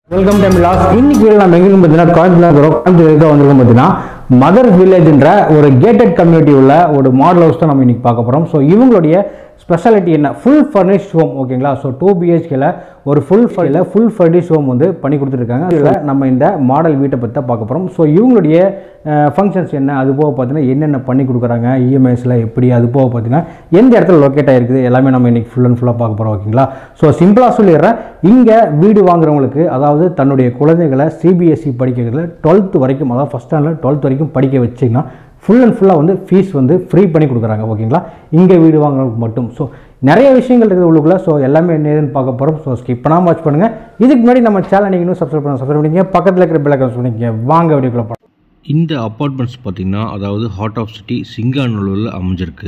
Welcome time loss. இன்னைக்கு நம்ம எங்க பார்த்தீங்கன்னா கோயம்புத்தூர் வந்திருக்கோம். மதர்ஸ் வில்லேஜ்ன்ற ஒரு கேட்டட் கம்யூனிட்டி உள்ள ஒரு மாடல் ஹவுஸ் தான் நம்ம இன்னைக்கு பார்க்க போகிறோம். ஸோ இவங்களுடைய ஸ்பெஷாலிட்டி என்ன, ஃபுல் ஃபர்னிஷ்ட் ஹோம். ஓகேங்களா? ஸோ 2 BHKல ஒரு ஃபுல் ஃபர்னிஷ்ட் ஹோம் வந்து பண்ணி கொடுத்துருக்காங்க. இதில் நம்ம இந்த மாடல் வீட்டை பற்றி தான் பார்க்க போகிறோம். ஸோ இவங்களுடைய ஃபங்க்ஷன்ஸ் என்ன, அது போக பார்த்தீங்கன்னா என்னென்ன பண்ணி கொடுக்குறாங்க, இஎம்ஐஸில் எப்படி, அது போக பார்த்தீங்கன்னா எந்த இடத்துல லொக்கேட் ஆகிருக்குது, எல்லாமே நம்ம இன்றைக்கி ஃபுல் அண்ட் ஃபுல்லாக பார்க்க போகிறோம். ஓகேங்களா? ஸோ சிம்பிளாக சொல்லிடுறேன், இங்கே வீடு வாங்குறவங்களுக்கு, அதாவது தன்னுடைய குழந்தைகளை CBSE படிக்கிறதுல 12th வரைக்கும், அதாவது ஃபஸ்ட் ஸ்டாண்டர்ட் 12th வரைக்கும் படிக்க வச்சிங்கன்னா ஃபுல் அண்ட் ஃபுல்லாக வந்து ஃபீஸ் வந்து ஃப்ரீ பண்ணி கொடுக்குறாங்க. ஓகேங்களா? இங்கே வீடு வாங்குறவங்களுக்கு மட்டும். ஸோ நிறைய விஷயங்கள் இருக்குது உள்ளுக்குள்ள. ஸோ எல்லாமே என்ன ஏதுன்னு பார்க்க போகிறோம். ஸோ ஸ்கிப் பண்ணாமல் வாட்ச் பண்ணுங்கள். இதுக்கு முன்னாடி நம்ம சேனல் நீங்கள் இன்னும் சப்ஸ்கிரைப் பண்ணிங்க, பக்கத்தில் இருக்கிற பெல் ஐகான் பண்ணிங்க. வாங்க வீடியோக்குள்ள போகலாம். இந்த அப்பார்ட்மெண்ட்ஸ் பார்த்திங்கன்னா, அதாவது ஹார்ட் ஆஃப் சிட்டி சிங்காநல்லூரில் அமைஞ்சிருக்கு.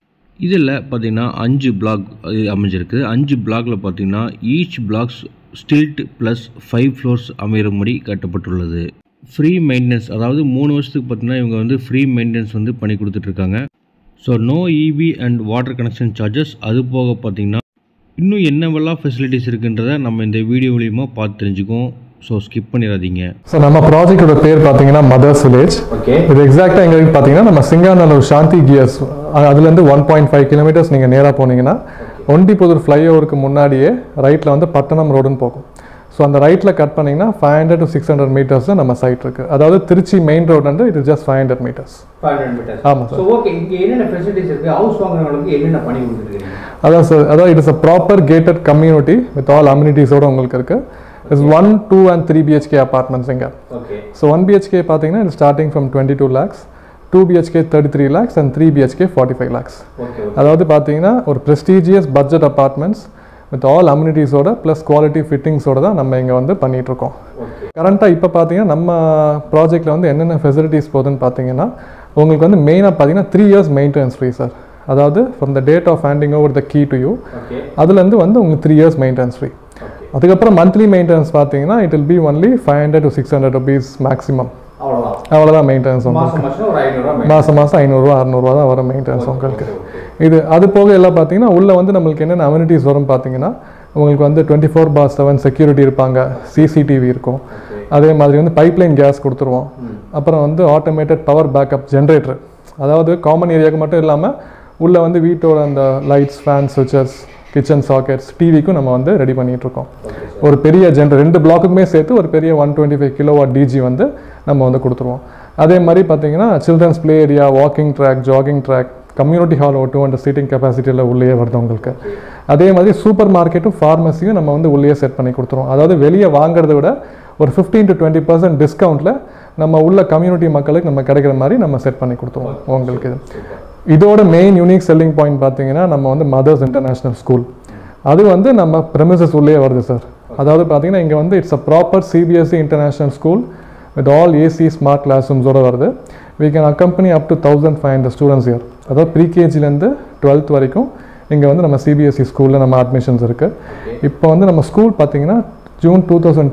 இதில் பார்த்திங்கன்னா 5 பிளாக் அமைஞ்சிருக்கு. 5 பிளாகில் பார்த்திங்கன்னா each blocks stilt plus 5 floors அமைகிறபடி கட்டப்பட்டுள்ளது. ஃப்ரீ மெயின்டெனன்ஸ், அதாவது 3 வருஷத்துக்கு பார்த்திங்கன்னா இவங்க வந்து ஃப்ரீ மெயின்டெனன்ஸ் வந்து பண்ணி கொடுத்துட்ருக்காங்க. So no EB and water connection charges. அது போக பார்த்திங்கன்னா இன்னும் என்னவெல்லாம் ஃபெசிலிட்டிஸ் இருக்குன்றதை நம்ம இந்த வீடியோ மூலிமா பார்த்து தெரிஞ்சுக்குவோம். ஸோ ஸ்கிப் பண்ணிடாதீங்க. ஸோ நம்ம ப்ராஜெக்டோட பேர் பார்த்தீங்கன்னா மதர்ஸ் வில்லேஜ். ஓகே, இது எக்ஸாக்டாக எங்கே பார்த்தீங்கன்னா நம்ம சிங்காநல்லூர் சாந்தி கியர்ஸ் அதுலேருந்து 1.5 கிலோமீட்டர்ஸ் நீங்கள் நேராக போனீங்கன்னா ஒண்டிப்புதூர் ஃப்ளைஓவருக்கு முன்னாடியே ரைட்டில் வந்து பட்டணம் ரோடுன்னு போகும். ஸோ அந்த ரைட்டில் கட் பண்ணிங்கன்னா 500 to 600 மீட்டர்ஸ் தான் நம்ம சைட் இருக்குது. அதாவது திருச்சி மெயின் ரோடு வந்து இது ஜஸ்ட் 500 மீட்டர்ஸ். ஆமாம் சார். ஓகே, இங்கே என்னென்ன ஃபெசிலிட்டிஸ் இருக்குது, ஹவுஸ் வாங்குறவங்களுக்கு என்னென்ன பண்ணி கொடுத்துருக்கீங்க? அதான் சார், அதாவது it is a proper gated community with all அம்யூனிட்டிஸோட உங்களுக்கு இருக்குது. It's 1, 2 and 3 BHK apartments இங்க. Okay. So 1 BHK பார்த்தீங்கன்னா it's starting from 22 lakhs, 2 BHK 33 lakhs and 3 BHK 45 lakhs. Okay. அதாவது பார்த்தீங்கன்னா ஒரு prestigious budget apartments with all amenities ஓட plus quality fittings ஓட தான் நம்ம இங்க வந்து பண்ணிட்டு இருக்கோம். கரண்ட்டாக இப்போ பார்த்தீங்கன்னா நம்ம ப்ராஜெக்டில் வந்து என்னென்ன ஃபெசிலிட்டிஸ் போகுதுன்னு பார்த்தீங்கன்னா உங்களுக்கு வந்து மெயினாக பார்த்தீங்கன்னா 3 years மெயின்டெனன்ஸ் ஃப்ரீ சார். அதாவது from the date of handing over the key to you, அதுலேருந்து வந்து உங்களுக்கு 3 years மெயின்டெனன்ஸ் ஃப்ரீ. அதுக்கப்புறம் மந்த்லி மெயின்டெனன்ஸ் பார்த்தீங்கன்னா it will be only 500 to 600 rupees maximum. அவ்வளோதான் மெயின்டெனன்ஸ் உங்களுக்கு. மாதம் 500 600 தான் வரும் மெயின்டெனன்ஸ் உங்களுக்கு. இது அது போக எல்லாம் பார்த்தீங்கன்னா உள்ளே வந்து நம்மளுக்கு என்னென்ன அம்யூனிட்டிஸ் வரும் பார்த்தீங்கன்னா உங்களுக்கு வந்து 24/7 செக்யூரிட்டி இருப்பாங்க, CCTV இருக்கும், அதே மாதிரி வந்து பைப்லைன் கேஸ் கொடுத்துருவோம். அப்புறம் வந்து ஆட்டோமேட்டட் பவர் பேக்கப் ஜென்ரேட்டர், அதாவது காமன் ஏரியாவுக்கு மட்டும் இல்லாமல் உள்ளே வந்து வீட்டோட அந்த lights, fan, switches, kitchen sockets, டிவிக்கும் நம்ம வந்து ரெடி பண்ணிகிட்ருக்கோம். ஒரு பெரிய ஜென்ரேட்டர் 2 பிளாக்குமே சேர்த்து ஒரு பெரிய 125 கிலோவாட் DG வந்து நம்ம வந்து கொடுத்துருவோம். அதே மாதிரி பார்த்தீங்கன்னா children's play area, walking track, jogging track, community hall 200 seating கெப்பாசிட்டியில் உள்ளே வருது உங்களுக்கு. அதே மாதிரி சூப்பர் மார்க்கெட்டும் ஃபார்மசியும் நம்ம வந்து உள்ளே செட் பண்ணி கொடுத்துருவோம். அதாவது வெளியே வாங்குறத விட ஒரு 15 to 20% டிஸ்கவுண்ட்டில் நம்ம உள்ள கம்யூனிட்டி மக்களுக்கு நம்ம கிடைக்கிற மாதிரி நம்ம செட் பண்ணி கொடுத்துருவோம் உங்களுக்கு. இதோட மெயின் யூனிக் செல்லிங் பாயிண்ட் பார்த்தீங்கன்னா நம்ம வந்து மதர்ஸ் இன்டர்நேஷ்னல் ஸ்கூல், அது வந்து நம்ம ப்ரெமிசஸ் உள்ளே வருது சார். அதாவது பார்த்தீங்கன்னா இங்கே வந்து it's a proper CBSE international school with all AC smart class ரூம்ஸோடு வருது. We can accompany up to 1500 students year. அதாவது ப்ரீகேஜிலேருந்து 12th வரைக்கும் இங்கே வந்து நம்ம CBSE ஸ்கூலில் நம்ம அட்மிஷன்ஸ் இருக்குது. இப்போ வந்து நம்ம ஸ்கூல் பார்த்தீங்கன்னா ஜூன்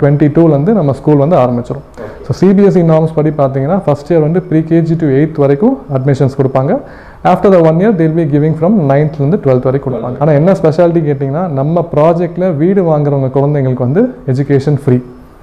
2022 நம்ம ஸ்கூல் வந்து ஆரம்பிச்சிடும். ஸோ CBSE நார்ம்ஸ் படி பார்த்தீங்கன்னா ஃபஸ்ட் இயர் வந்து ப்ரீகேஜி to 8th வரைக்கும் அட்மிஷன்ஸ் கொடுப்பாங்க. After the 1 year they'll be giving from 9th 12th வரைக்கும் கொடுப்பாங்க. ஆனால் என்ன ஸ்பெஷாலிட்டி கேட்டிங்கன்னா நம்ம ப்ராஜெக்டில் வீடு வாங்குறவங்க குழந்தைங்களுக்கு வந்து எஜுகேஷன் ஃப்ரீ.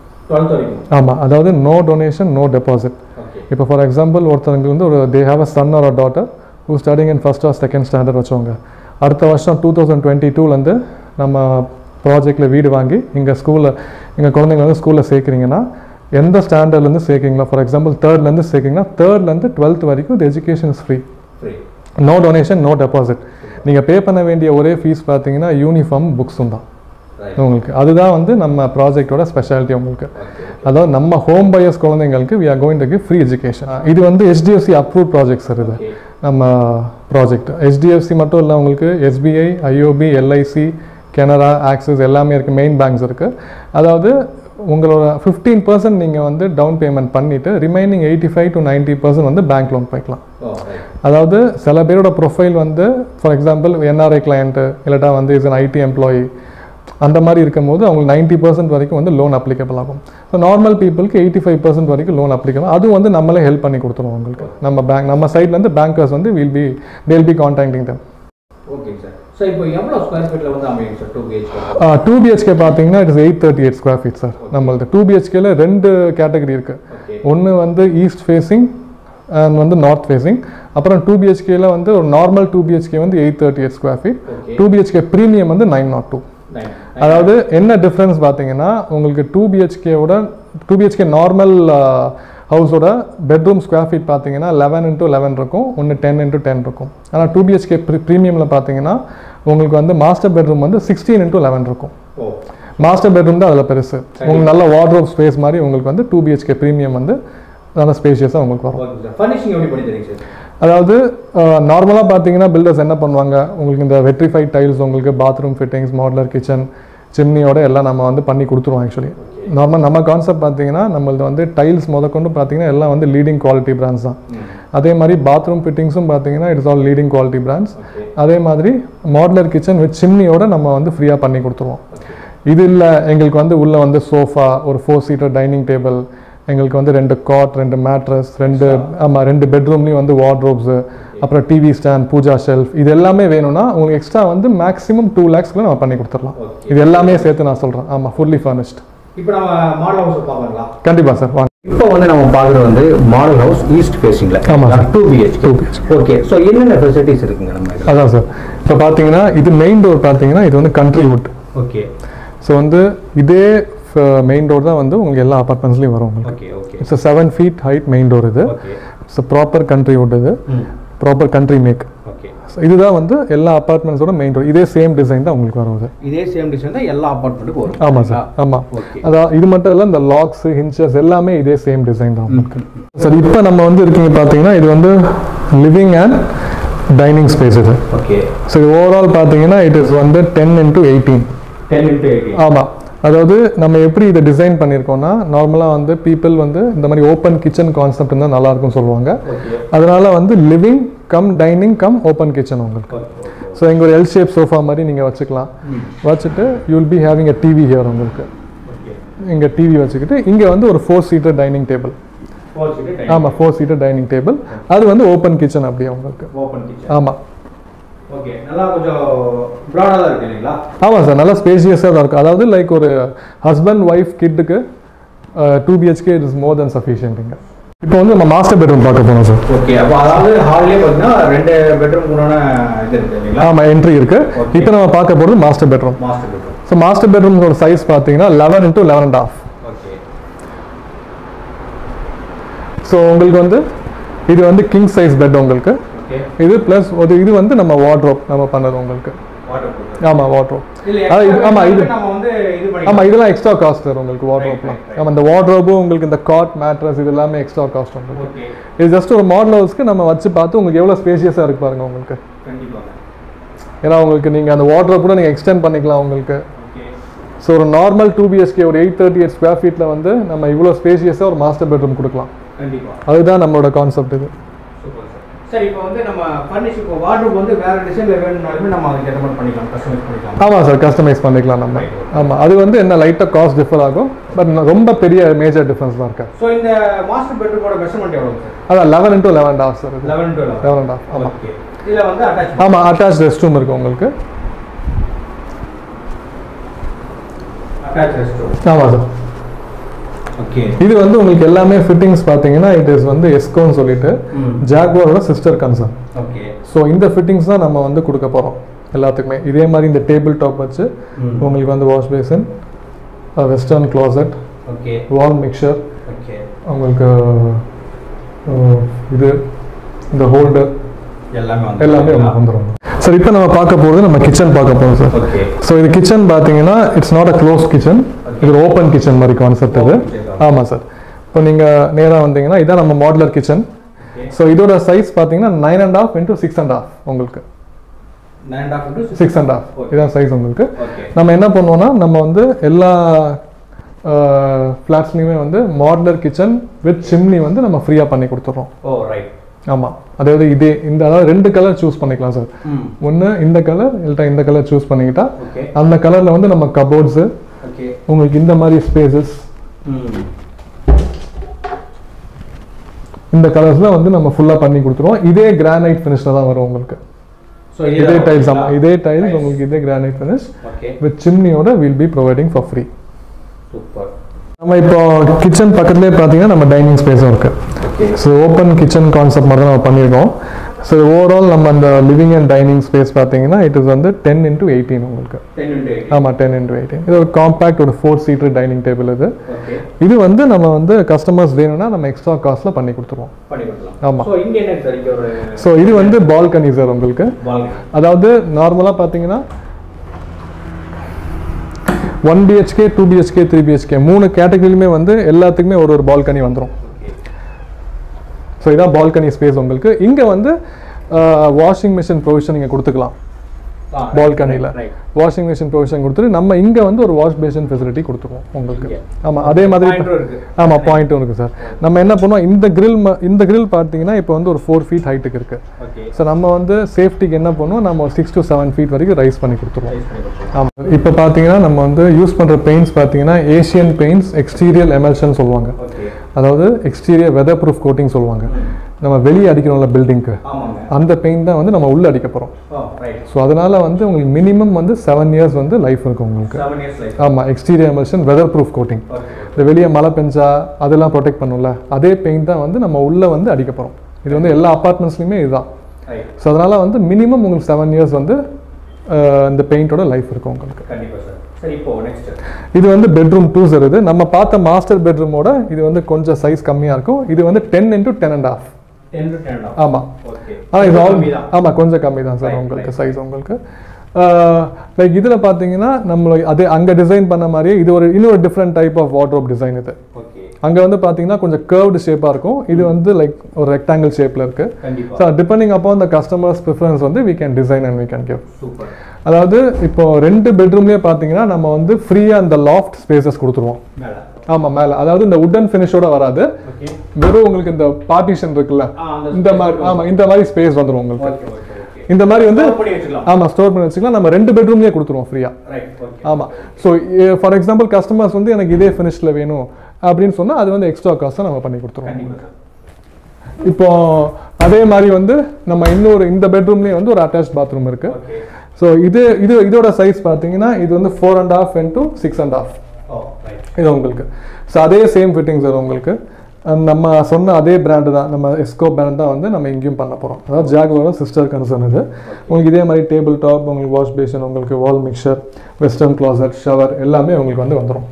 ஆமாம், அதாவது நோ டொனேஷன், நோ டெபாசிட். இப்போ ஃபார் எக்ஸாம்பிள் ஒருத்தவங்க வந்து ஒரு they have a son or a daughter who studying in 1st or 2nd standard வச்சவங்க அடுத்த வருஷம் 2022 நம்ம ப்ராஜெக்டில் வீடு வாங்கி இங்கே ஸ்கூலில் எங்கள் குழந்தைங்க வந்து ஸ்கூலில் சேர்க்குறீங்கன்னா எந்த ஸ்டாண்டர்ட்லேருந்து சேர்க்குறீங்களா, for example 3rd சேர்க்குறீங்கன்னா 3rd 12th வரைக்கும் இந்த education is free. No donation, no deposit. நீங்கள் பே பண்ண வேண்டிய ஒரே ஃபீஸ் பார்த்தீங்கன்னா யூனிஃபார்ம், புக்ஸும் தான் உங்களுக்கு. அதுதான் வந்து நம்ம ப்ராஜெக்டோட ஸ்பெஷாலிட்டி உங்களுக்கு. அதாவது நம்ம ஹோம் பையர்ஸ் குழந்தைங்களுக்கு we are going to give free education. இது வந்து HDFC அப்ரூவ் ப்ராஜெக்ட் சார். இது நம்ம ப்ராஜெக்ட் HDFC மட்டும் இல்லை, உங்களுக்கு SBI, IOB, LIC, Canara, Axis எல்லாமே இருக்குது, மெயின் பேங்க்ஸ் இருக்குது. அதாவது உங்களோட 15% நீங்கள் வந்து டவுன் பேமெண்ட் பண்ணிவிட்டு ரிமைனிங் 85 to 90% வந்து பேங்க் லோன் போய்க்கலாம். அதாவது சில பேரோட ப்ரொஃபைல் வந்து ஃபார் எக்ஸாம்பிள் NRI கிளையண்ட்டு இல்லாட்டா வந்து இஸ் அன் IT எம்ப்ளாயி, அந்த மாதிரி இருக்கும் போது அவங்களுக்கு 90% வரைக்கும் வந்து லோன் அப்ளிகபிள் ஆகும். ஸோ நார்மல் பீப்புளுக்கு 85% வரைக்கும் லோன் அப்ளிகபிள். அதுவும் வந்து நம்மளே ஹெல்ப் பண்ணி கொடுத்துருவோம் உங்களுக்கு. நம்ம சைட்லேருந்து பேங்கர்ஸ் வந்து they'll be contacting them. Okay sir. So இப்போ எவ்வளோ ஸ்கொயர் ஃபீட்டில் வந்து அமையும் சார் 2 BHK? 2 BHK பார்த்தீங்கன்னா it is 838 square feet sir. நம்மளது 2 BHKல 2 கேட்டகரி இருக்குது. ஒன்று வந்து ஈஸ்ட் ஃபேஸிங் அண்ட் வந்து நார்த் ஃபேஸிங். அப்புறம் 2 BHKல வந்து ஒரு நார்மல் 2 BHK வந்து 838 ஸ்கொயர் ஃபீட். 2 BHK ப்ரீமியம் வந்து 902. அதாவது என்ன டிஃப்ரென்ஸ் பார்த்தீங்கன்னா உங்களுக்கு 2 BHK நார்மல் ஹவுஸோட பெட்ரூம் ஸ்கொயர் ஃபீட் பார்த்தீங்கன்னா 11x11 இருக்கும், ஒன்று 10x10 இருக்கும். ஆனால் 2 BHK ப்ரீமியமில் பார்த்தீங்கன்னா உங்களுக்கு வந்து மாஸ்டர் பெட்ரூம் வந்து 16x11 இருக்கும். மாஸ்டர் பெட்ரூம் தான் அதில் பெருசு. உங்களுக்கு நல்ல வார்ட்ரோப் ஸ்பேஸ் மாதிரி உங்களுக்கு வந்து 2 BHK ப்ரீமியம் வந்து நல்ல ஸ்பேஷியஸாக உங்களுக்கு வரும். அதாவது நார்மலாக பார்த்தீங்கன்னா பில்டர்ஸ் என்ன பண்ணுவாங்க, உங்களுக்கு இந்த வெட்ரிஃபைட் டைல்ஸ், உங்களுக்கு பாத்ரூம் ஃபிட்டிங்ஸ், மாடுலர் கிச்சன், சிம்னியோட எல்லாம் நம்ம வந்து பண்ணி கொடுத்துருவோம். ஆக்சுவலி நார்மல் நம்ம கான்செப்ட் பார்த்தீங்கன்னா நம்மளது வந்து டைல்ஸ் முதற்கொண்டு பார்த்தீங்கன்னா எல்லாம் வந்து லீடிங் குவாலிட்டி பிராண்ட்ஸ் தான். அதே மாதிரி பாத்ரூம் ஃபிட்டிங்ஸும் பார்த்தீங்கன்னா it's all leading quality brands. அதே மாதிரி மாடுலர் கிச்சன் வித் சிம்னியோட நம்ம வந்து ஃப்ரீயாக பண்ணி கொடுத்துருவோம். இது இல்லை எங்களுக்கு வந்து உள்ளே வந்து சோஃபா, ஒரு 4 சீட்டர் டைனிங் டேபிள், எங்களுக்கு வந்து 2 காட், 2 மேட்ரஸ், 2 பெட்ரூம்லேயும் வந்து வார்ட்ரோப்ஸு, அப்புறம் டிவி ஸ்டாண்ட், பூஜா ஷெல்ஃப், இது எல்லாமே வேணும்னா உங்களுக்கு எக்ஸ்ட்ரா வந்து மேக்ஸிமம் 2 lakhsக்குள்ள நம்ம பண்ணி கொடுத்துடலாம். இது எல்லாமே சேர்த்து நான் சொல்கிறேன். ஆமாம், ஃபுல்லி ஃபர்னிஷ்ட். இப்போ நம்ம மாடல் ஹவுஸ் பார்க்கலாங்களா? கண்டிப்பாக சார், வாங்க. இப்போ வந்து நம்ம பார்க்குறது வந்து மாடல் ஹவுஸ் ஈஸ்ட் ஃபேஸிங்கில். ஆமாம் சார், 2 BHK. ஓகே, ஸோ என்னென்ன ஃபெசிலிட்டிஸ் இருக்குங்க நம்ம? அதான் சார், இப்போ பார்த்தீங்கன்னா இது மெயின் டோர் பார்த்தீங்கன்னா இது வந்து கண்ட்ரி வுட். ஓகே, ஸோ வந்து இதே மெயின் டோர் தான் வந்து உங்களுக்கு எல்லா அப்பார்ட்மெண்ட்ஸ்லையும் வரும் உங்களுக்கு. It's 7 feet height main door இது. இட்ஸ் ப்ராப்பர் கண்ட்ரி வுட், இது ப்ராப்பர் கண்ட்ரி மேக். இதுதான் வந்து எல்லா அப்பார்ட்மெண்ட்ஸோட மெயின் டோர். இதே சேம் டிசைன் தான் உங்களுக்கு வரும். இதே சேம் டிசைன் தான் எல்லா அப்பார்ட்மெண்ட்டுக்கும் வரும். ஆமாம் சார், ஆமாம். அதான் இது மட்டும் இல்லை, இந்த லாக்ஸ், ஹின்ச்சஸ் எல்லாமே இதே சேம் டிசைன் தான் உங்களுக்கு. சார் இப்போ நம்ம வந்து இருக்கீங்க பார்த்தீங்கன்னா இது வந்து லிவிங் அண்ட் டைனிங் ஸ்பேஸ் இது. ஓகே, ஸோ இது ஓவரால் பார்த்தீங்கன்னா இட் இஸ் வந்து 10x18. ஆமாம், அதாவது நம்ம எப்படி இதை டிசைன் பண்ணியிருக்கோம்னா நார்மலாக வந்து பீப்புள் வந்து இந்த மாதிரி ஓப்பன் கிச்சன் கான்செப்ட் இருந்தால் நல்லாயிருக்கும்னு சொல்லுவாங்க. அதனால வந்து living cum dining cum open kitchen உங்களுக்கு. ஸோ இங்கே ஒரு எல் ஷேப் சோஃபா மாதிரி நீங்கள் வச்சுக்கலாம். வச்சுட்டு you will be having a TV here உங்களுக்கு. இங்கே டிவி வச்சுக்கிட்டு இங்கே வந்து ஒரு 4 சீட்டர் டைனிங் டேபிள். ஆமாம், 4 சீட்டர் டைனிங் டேபிள். அது வந்து ஓப்பன் கிச்சன் அப்படியே உங்களுக்கு. ஆமாம். ஓகே, நல்லா கொஞ்சம் ப்ராடா தான் இருக்கு இல்லைங்களா? ஆமாம் சார், நல்லா ஸ்பேஷியஸாக தான் இருக்கும். அதாவது லைக் ஒரு ஹஸ்பண்ட் ஒய்ஃப் கிட்டுக்கு 2 BHK இஸ் மோர் தென் சஃபிஷியன்ட்டுங்க. இப்போ வந்து நம்ம மாஸ்டர் பெட்ரூம் பார்க்க போனோம் சார். ஓகே, அப்போ அதாவது ஹால்லேயே பார்த்தீங்கன்னா 2 பெட்ரூம் உண்டான இது இருக்கு இல்லைங்களா? ஆமாம், என்ட்ரி இருக்கு. இப்போ நம்ம பார்க்க போகிறது மாஸ்டர் பெட்ரூம். ஸோ மாஸ்டர் பெட்ரூமோட சைஸ் பார்த்தீங்கன்னா 11x11.5. ஓகே, ஸோ உங்களுக்கு வந்து இது வந்து கிங் சைஸ் பெட் உங்களுக்கு. இது பிளஸ் இது வந்து நம்ம வார்ட்ரோப் நம்ம பண்ணது உங்களுக்கு. ஆமாம், வார்ட்ரோப். ஆமாம், இது ஆமாம், இதெல்லாம் எக்ஸ்ட்ரா காஸ்ட் வரும் உங்களுக்கு வார்ட்ரோப்லாம். ஆமாம், இந்த வார்ட்ரோப்பும் உங்களுக்கு இந்த காட், மேட்ரஸ் இது எல்லாமே எக்ஸ்ட்ரா காஸ்ட் உங்களுக்கு. இது ஜஸ்ட் ஒரு மாடல் ஹவுஸ்க்கு நம்ம வச்சு பார்த்து உங்களுக்கு எவ்வளோ ஸ்பேஷியஸாக இருக்கு பாருங்க உங்களுக்கு. ஏன்னா உங்களுக்கு நீங்கள் அந்த வார்ட்ரோப் கூட நீங்கள் எக்ஸ்டெண்ட் பண்ணிக்கலாம் உங்களுக்கு. ஸோ ஒரு நார்மல் 2 BHK ஒரு 838 ஸ்கொயர் ஃபீட்டில் வந்து நம்ம இவ்வளோ ஸ்பேஷியஸாக ஒரு மாஸ்டர் பெட்ரூம் கொடுக்கலாம். அதுதான் நம்மளோட கான்செப்ட் இது. சரி, இப்போ வந்து நம்ம ஃபர்னிஷ் இப்போ வார்ட்ரோப் வந்து வேற டிசைன்ல வேணும்னாலுமே நம்ம அதுக்கு ஏற்ற மாதிரி பண்ணிக்கலாம், கஸ்டமைஸ் பண்ணிக்கலாம். ஆமாம் சார், கஸ்டமைஸ் பண்ணிக்கலாம் நம்ம. ஆமாம், அது வந்து என்ன லைட்டாக காஸ்ட் டிஃபர் ஆகும், பட் ரொம்ப பெரிய மேஜர் டிஃபரன்ஸ் தான் இருக்கு. ஸோ இந்த மாஸ்டர் பெட்ரூமோட மெஷர்மெண்ட் எவ்வளோ சார்? அதான் 11x11.5 சார். 11x11. ஆமாம். இதில் வந்து அட்டாச். ஆமாம், அட்டாச் ரெஸ்ட் ரூம் இருக்கு உங்களுக்கு. Attach rest room. ஆமாம் சார். ஓகே, இது வந்து உங்களுக்கு எல்லாமே ஃபிட்டிங்ஸ் பார்த்தீங்கன்னா இட் இஸ் வந்து எஸ்கோன்னு சொல்லிட்டு ஜாக்வாரோட சிஸ்டர் கன்சர்ன். ஓகே, ஸோ இந்த ஃபிட்டிங்ஸ் தான் நம்ம வந்து கொடுக்க போகிறோம் எல்லாத்துக்குமே. இதே மாதிரி இந்த டேபிள் டாப் வச்சு உங்களுக்கு வந்து wash basin, western closet, okay, wall mixer, okay, உங்களுக்கு இது இந்த ஹோல்டர் எல்லாமே வந்துடும் சார். இப்போ நம்ம பார்க்க போகிறது நம்ம கிச்சன் பார்க்க போகிறோம் சார். ஸோ இது கிச்சன் பார்த்தீங்கன்னா it's not a close kitchen, இது ஓப்பன் கிச்சன் மாதிரி கான்செப்ட் இது. ஆமாம் சார். இப்போ நீங்கள் நேராக வந்தீங்கன்னா இதான் நம்ம மாடுலர் கிச்சன். ஸோ இதோட சைஸ் பார்த்தீங்கன்னா 9.5 into 6.5 உங்களுக்கு. 9.5 into 6.5 இதான் சைஸ் உங்களுக்கு. நம்ம என்ன பண்ணுவோம்னா நம்ம வந்து எல்லா ஃப்ளாட்ஸ்லையுமே வந்து மாடுலர் கிச்சன் வித் சிம்னி வந்து நம்ம ஃப்ரீயாக பண்ணி கொடுத்துட்றோம். Oh right. ஆமாம், அதாவது இதே இந்த அதாவது 2 கலர் சூஸ் பண்ணிக்கலாம் சார். ஒன்று இந்த கலர் இல்லைட்டா இந்த கலர் சூஸ் பண்ணிக்கிட்டா அந்த கலரில் வந்து நம்ம கபோர்ட்ஸு உங்களுக்கு இந்த மாதிரி ஸ்பேசஸ் இந்த கலர்ஸ்ல வந்து நம்ம ஃபுல்லாக பண்ணி கொடுத்துருவோம். இதே கிரானைட் ஃபினிஷில் தான் வரும் உங்களுக்கு. இதே டைல்ஸ் இதே டைல்ஸ் உங்களுக்கு இதே கிரானைட் ஃபினிஷ் வித் சிம்னியோட will be providing for free. Super. நம்ம இப்போ கிச்சன் பக்கத்துலேயே பார்த்தீங்கன்னா நம்ம டைனிங் ஸ்பேஸும் இருக்குது. ஸோ ஓப்பன் கிச்சன் கான்செப்ட் மட்டும் நம்ம பண்ணியிருக்கோம். ஸோ ஓவரால் நம்ம அந்த லிவிங் அண்ட் டைனிங் ஸ்பேஸ் பார்த்தீங்கன்னா இட் இஸ் வந்து 10x18 உங்களுக்கு. ஆமாம் 10x18. இது ஒரு காம்பேக்ட் ஒரு 4 சீட்டர் டைனிங் டேபிள் இது. இது வந்து நம்ம வந்து கஸ்டமர்ஸ் வேணும்னா நம்ம எக்ஸ்ட்ரா காஸ்ட்டில் பண்ணி கொடுத்துருவோம். ஆமாம். ஸோ இது வந்து பால்கனி சார் உங்களுக்கு. அதாவது நார்மலாக பார்த்தீங்கன்னா 1 BHK 2 BHK 3 BHK 3 கேட்டகரியிலுமே வந்து எல்லாத்துக்குமே ஒரு பால்கனி வந்துடும். ஸோ இதான் பால்கனி ஸ்பேஸ் உங்களுக்கு. இங்கே வந்து வாஷிங் மிஷின் ப்ரொவிஷன் நீங்கள் கொடுத்துக்கலாம். பால்கனியில் வாஷிங் மிஷின் ப்ரொவிஷன் கொடுத்துட்டு நம்ம இங்கே வந்து ஒரு வாஷ் பேஷன் ஃபெசிலிட்டி கொடுத்துருவோம் உங்களுக்கு. ஆமாம் அதே மாதிரி ஆமாம் பாயிண்ட்டும் இருக்குது சார். நம்ம என்ன பண்ணுவோம் இந்த கிரில் பார்த்தீங்கன்னா இப்போ வந்து ஒரு 4 feet ஹைட்டுக்கு இருக்குது. ஸோ நம்ம வந்து சேஃப்டிக்கு என்ன பண்ணுவோம் நம்ம 6 to 7 feet வரைக்கும் ரைஸ் பண்ணி கொடுத்துருவோம். ஆமாம். இப்போ பார்த்தீங்கன்னா நம்ம வந்து யூஸ் பண்ணுற பெயிண்ட்ஸ் பார்த்தீங்கன்னா ஏஷியன் பெயிண்ட்ஸ் எக்ஸ்டீரியர் எமல்ஷன் சொல்லுவாங்க. அதாவது எக்ஸ்டீரியர் வெதர் ப்ரூஃப் கோட்டிங் சொல்லுவாங்க. நம்ம வெளியே அடிக்கிறோம்ல பில்டிங்க்கு அந்த பெயிண்ட் தான் வந்து நம்ம உள்ளே அடிக்க போகிறோம். ஸோ அதனால் வந்து உங்களுக்கு மினிமம் வந்து 7 years வந்து லைஃப் இருக்கும் உங்களுக்கு. ஆமாம் exterior emulsion weather proof coating. இந்த வெளியே மழை பெஞ்சா அதெல்லாம் ப்ரொடெக்ட் பண்ணும்ல அதே பெயிண்ட் தான் வந்து நம்ம உள்ளே வந்து அடிக்க போகிறோம். இது வந்து எல்லா அப்பார்ட்மெண்ட்ஸ்லையுமே இதுதான். ஸோ அதனால் வந்து மினிமம் உங்களுக்கு 7 years வந்து இந்த பெயிண்டோட லைஃப் இருக்கும் உங்களுக்கு. இது வந்து பெட்ரூம் 2 சார். இது நம்ம பார்த்த மாஸ்டர் பெட்ரூமோட இது வந்து கொஞ்சம் சைஸ் கம்மியாக இருக்கும். இது வந்து 10x10.5. ஆமாம். ஆனால் இது ஆமாம் கொஞ்சம் கம்மி தான் சார் உங்களுக்கு சைஸ் உங்களுக்கு. லைக் இதில் பார்த்தீங்கன்னா நம்மளை அது அங்கே டிசைன் பண்ண மாதிரியே இது இன்னொரு different type of wardrobe design இது. அங்கே வந்து பார்த்தீங்கன்னா கொஞ்சம் கர்வ்டு ஷேப்பாக இருக்கும். இது வந்து லைக் ஒரு ரெக்டாங்கிள் ஷேப்பில் இருக்குது. So depending upon the customers preference வந்து we can design and we can give. அதாவது இப்போ 2 பெட்ரூம்லேயே பார்த்தீங்கன்னா நம்ம வந்து ஃப்ரீயாக அந்த லாஃப்ட் ஸ்பேசஸ் கொடுத்துருவோம். ஆமாம் மேலே அதாவது இந்த உட்டன் ஃபினிஷோட வராது. வெறும் உங்களுக்கு இந்த பார்ட்டிஷன் இருக்குல்ல இந்த மாதிரி. ஆமாம் இந்த மாதிரி ஸ்பேஸ் வந்துடும் உங்களுக்கு. இந்த மாதிரி வந்து ஆமாம் ஸ்டோர் பண்ணி வச்சுக்கலாம். நம்ம 2 பெட்ரூம்லேயே கொடுத்துருவோம் ஃப்ரீயாக. ஆமாம். ஸோ ஃபார் எக்ஸாம்பிள் கஸ்டமர்ஸ் வந்து எனக்கு இதே ஃபினிஷில் வேணும் அப்படின்னு சொன்னால் அது வந்து எக்ஸ்ட்ரா காஸ்ட்டாக நம்ம பண்ணி கொடுத்துருவோம். இப்போ அதே மாதிரி வந்து நம்ம இந்த பெட்ரூம்லேயே வந்து ஒரு அட்டாச் பாத்ரூம் இருக்குது. ஸோ இதோட சைஸ் பார்த்தீங்கன்னா இது வந்து 4.5 into 6.5 இது உங்களுக்கு. ஸோ அதே சேம் ஃபிட்டிங் சார் உங்களுக்கு. நம்ம சொன்ன அதே பிராண்டு தான் நம்ம எஸ்கோ பிராண்ட் தான் வந்து நம்ம இங்கேயும் பண்ண போகிறோம். அதாவது ஜாகுவாரோட சிஸ்டர் கன்சர்ன் இது. உங்களுக்கு இதே மாதிரி டேபிள் டாப் உங்களுக்கு வாஷ் பேஷன் உங்களுக்கு wall mixer western closet shower எல்லாமே உங்களுக்கு வந்து வந்துடும்.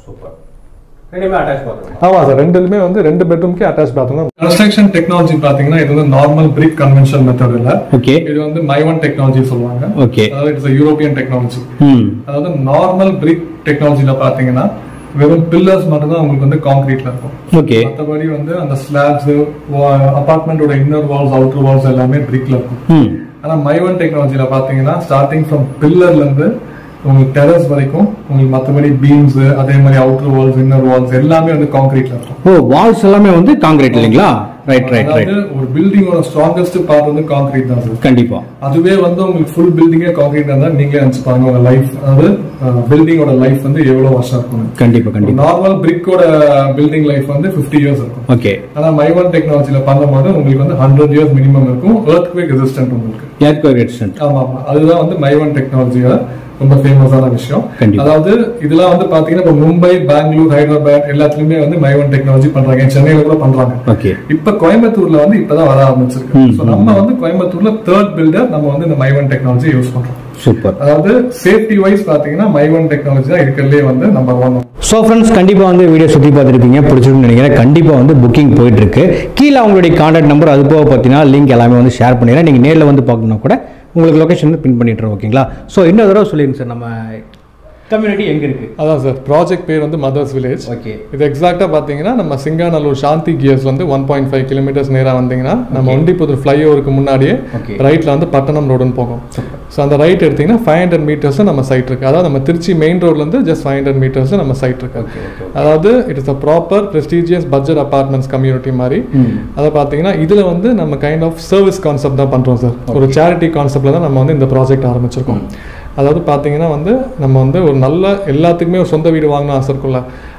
ஆமாம் சார் ரெண்டுலுமே வந்து 2 பெட்ரூம்க்கு அட்டாச் பாத்ரூம். கன்ஸ்ட்ரக்ஷன் டெக்னாலஜி பார்த்தீங்கன்னா இது வந்து நார்மல் பிரிக் கன்வென்ஷன் மெத்தட் இல்ல. இது வந்து மைவன் டெக்னாலஜி சொல்லுவாங்க. அதாவது இட்ஸ் யூரோப்பியன் டெக்னாலஜி. அதாவது நார்மல் பிரிக் டெக்னாலஜில பார்த்தீங்கன்னா வெறும் பில்லர்ஸ் மட்டும் தான் உங்களுக்கு வந்து கான்கிரீட்ல இருக்கும். மற்றபடி வந்து அந்த ஸ்லாப்ஸ் அபார்ட்மெண்டோட இன்னர் வால்ஸ் அவுட்டர் வால்ஸ் எல்லாமே பிரிக்ல இருக்கும். ஆனா மைவன் டெக்னாலஜில பாத்தீங்கன்னா ஸ்டார்டிங் ஃப்ரம் பில்லர்ல இருந்து உங்களுக்கு டெரஸ் வரைக்கும் உங்களுக்கு மற்றபடி பீம்ஸ் அதே மாதிரி அவுட்டர் வால்ஸ் இன்னர் வால்ஸ் எல்லாமே வந்து கான்கிரீட்ல இருக்கும். ஓ வால்ஸ் எல்லாமே வந்து கான்கிரீட் இல்லைங்களா? Right right right. ஒரு பில்டிங்கோட ஸ்ட்ராங்கஸ்ட் பார்ட் வந்து கான்கிரீட் தான் சார். கண்டிப்பா. அதுவே வந்து உங்களுக்கு ஃபுல் பில்டிங்கே கான்கிரீட் இருந்தா நீங்களே நினைச்சு பாருங்க உங்க லைஃப் அதாவது பில்டிங்கோட லைஃப் வந்து எவ்வளவு வருஷம் இருக்கும். கண்டிப்பா கண்டிப்பா. நார்மல் பிரிக்கோட பில்டிங் லைஃப் வந்து 50 years இருக்கும். ஓகே. ஆனா மைவன் டெக்னாலஜில பண்ணும்போது உங்களுக்கு வந்து 100 years மினிமம் இருக்கும். எர்த்குவேக் ரெசிஸ்டன்ட் உங்களுக்கு. Earthquake resistant. ஆமா ஆமா. அதுதான் வந்து மைவன் டெக்னாலஜியோட ரொம்ப ஃபேமஸான விஷயம். அதாவது இதெல்லாம் வந்து பாத்தீங்கன்னா இப்போ மும்பை பெங்களூர் ஹைதராபாத் எல்லாத்துலயுமே வந்து மைவன் டெக்னாலஜி பண்றாங்க. சென்னையில கூட பண்றாங்க. இப்ப கோயம்புத்தூர்ல வந்து இப்பதான் வர ஆரம்பிச்சிருக்கு. நம்ம வந்து கோயம்புத்தூர்ல 3rd பில்டர் நம்ம வந்து இந்த மைவன் டெக்னாலஜி யூஸ் பண்றோம். சூப்பர். அதாவது சேஃப்டி வைஸ் பாத்தீங்கன்னா மைவன் டெக்னாலஜி தான் இருக்கிறதுலே வந்து நம்பர் 1. ஸோ ஃப்ரெண்ட்ஸ் கண்டிப்பா வந்து வீடியோ சுற்றி பார்த்துருப்பீங்க, பிடிச்சிருக்குன்னு நினைக்கிறேன். கண்டிப்பா வந்து புக்கிங் போயிட்டு இருக்கு. கீழே அவங்களுடைய கான்டாக்ட் நம்பர் அது போக பார்த்தீங்கன்னா லிங்க் எல்லாமே வந்து ஷேர் பண்ணிடுறேன். நீங்க நேரில் வந்து பார்க்கணும்னா கூட உங்களுக்கு லொகேஷன் வந்து பின் பண்ணிட்டுருவோம். ஓகேங்களா? ஸோ இன்னொரு தடவை சொல்லிடுங்க சார் நம்ம கம்யூனிட்டி எங்கே இருக்குது? அதான் சார் ப்ராஜெக்ட் பேர் வந்து மதர்ஸ் வில்லேஜ். ஓகே. இது எக்ஸாக்டாக பார்த்தீங்கன்னா நம்ம சிங்காநல்லூர் சாந்தி கியர்ஸ் வந்து 1.5 kilometers நேராக வந்தீங்கன்னா நம்ம ஒண்டிப்புதூர் ஃப்ளைஓவருக்கு முன்னாடியே ரைட்டில் வந்து பட்டணம் ரோடுன்னு போகும். ஸோ அந்த ரைட் எடுத்திங்கன்னா 500 meters நம்ம சைட் இருக்குது. அதாவது நம்ம திருச்சி மெயின் ரோட்லேருந்து ஜஸ்ட் 500 meters நம்ம சைட் இருக்குது. அதாவது it is a proper prestigious budget apartments community மாதிரி. அதை பார்த்தீங்கன்னா இதில் வந்து நம்ம கைண்ட் ஆஃப் சர்வீஸ் கான்செப்ட் தான் பண்ணுறோம் சார். ஒரு சேரிட்டி கான்செப்டில் தான் நம்ம வந்து இந்த ப்ராஜெக்ட் ஆரம்பிச்சிருக்கோம். அதாவது பார்த்தீங்கன்னா வந்து நம்ம வந்து ஒரு நல்ல எல்லாத்துக்குமே ஒரு சொந்த வீடு வாங்கணும் ஆசை இருக்கும்ல,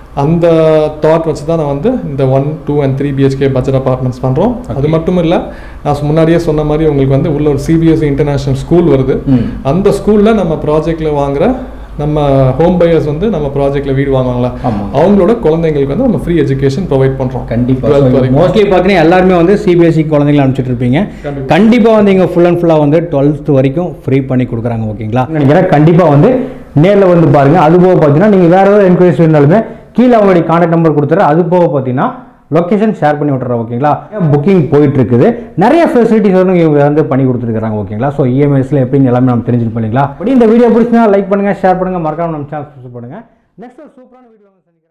அந்த தாட் வச்சு தான் நான் வந்து இந்த 1, 2 and 3 BHK பட்ஜெட் அபார்ட்மெண்ட்ஸ் பண்ணுறோம். அது மட்டும் இல்லை, நான் முன்னாடியே சொன்ன மாதிரி உங்களுக்கு வந்து உள்ள ஒரு CBSE இன்டர்நேஷ்னல் ஸ்கூல் வருது. அந்த ஸ்கூலில் நம்ம ப்ராஜெக்டில் வாங்குற நம்ம ஹோம் பையர்ஸ் வந்து நம்ம ப்ராஜெக்ட்ல வீடு வாங்குவாங்களா, அவங்களோட குழந்தைங்களுக்கு வந்து நம்ம ஃப்ரீ எஜுகேஷன் ப்ரொவைட் பண்றோம். கண்டிப்பாக மோஸ்ட்லி பார்த்தீங்கன்னா எல்லாருமே வந்து CBSE குழந்தைங்களை அனுப்பிச்சிட்டு இருப்பீங்க. கண்டிப்பாக வந்து இங்கே ஃபுல் அண்ட் ஃபுல்லாக வந்து 12th வரைக்கும் ஃப்ரீ பண்ணி கொடுக்குறாங்க. ஓகேங்களா, நினைக்கிறேன் கண்டிப்பாக வந்து நேரில் வந்து பாருங்க. அது போக பார்த்தீங்கன்னா நீங்கள் வேற ஏதாவது என்கொயரிஸ் இருந்தாலுமே கீழே அவங்களுடைய கான்டாக்ட் நம்பர் கொடுத்துரு. அது போக பார்த்தீங்கன்னா லொக்கேஷன் ஷேர் பண்ணி விட்டுறோம். ஓகேங்களா, புக்கிங் போயிட்டு இருக்குது. நிறைய ஃபெசிலிட்டிஸ் வந்து இவங்க வந்து பண்ணி கொடுத்துருக்காங்க. ஓகேங்களா, ஸோ இஎம்ஐஸ்ல எப்படின்னு எல்லாமே நம்ம தெரிஞ்சுட்டு இல்லைங்களா. அப்படி இந்த வீடியோ பிடிச்சினா லைக் பண்ணுங்க, ஷேர் பண்ணுங்க, மறக்காம நம்ம சேனல் சப்ஸ்கிரைப் பண்ணுங்க. நெக்ஸ்ட் சூப்பரான வீடியோ